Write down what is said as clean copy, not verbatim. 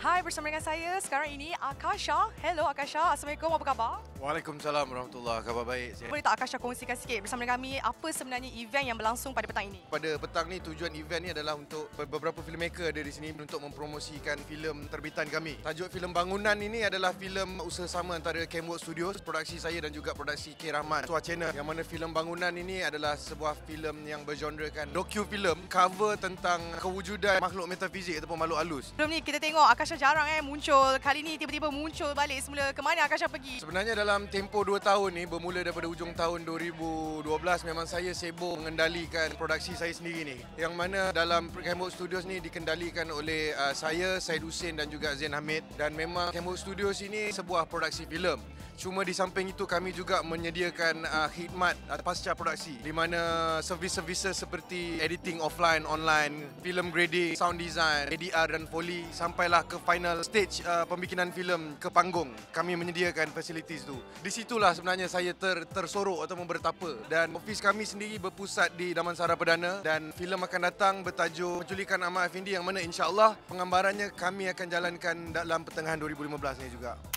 Hai, bersama dengan saya sekarang ini Akasha. Hello Akasha, Assalamualaikum, apa khabar? Waalaikumsalam warahmatullahi. Khabar baik. Sihat. Boleh tak Akasha kongsikan sikit bersama dengan kami apa sebenarnya event yang berlangsung pada petang ini? Pada petang ni tujuan event ni adalah untuk beberapa filmmaker ada di sini untuk mempromosikan filem terbitan kami. Tajuk filem Bangunan ini adalah filem usaha sama antara Camwood Studios, produksi saya dan juga produksi K. Rahman, Suah Channel. Yang mana filem Bangunan ini adalah sebuah filem yang bergenrekan docu-filem cover tentang kewujudan makhluk metafizik ataupun makhluk halus. Sebelum ni kita tengok Akasha jarang muncul. Kali ni tiba-tiba muncul balik semula. Ke mana Akasha pergi? Sebenarnya dalam tempoh 2 tahun ni, bermula daripada hujung tahun 2012, memang saya sibuk mengendalikan produksi saya sendiri ni. Yang mana dalam Camwood Studios ni dikendalikan oleh saya, Syed Hussein dan juga Zain Hamid. Dan memang Camwood Studios ini sebuah produksi filem. Cuma di samping itu kami juga menyediakan khidmat pasca produksi di mana servis-servis seperti editing offline, online, film grading, sound design, ADR dan Foley sampailah ke final stage pembikinan filem ke panggung. Kami menyediakan facilities tu. Di situlah sebenarnya saya tersorok atau bertapa dan ofis kami sendiri berpusat di Damansara Perdana dan filem akan datang bertajuk Penculikan Ahmad Effendi yang mana insya-Allah penggambarannya kami akan jalankan dalam pertengahan 2015 ni juga.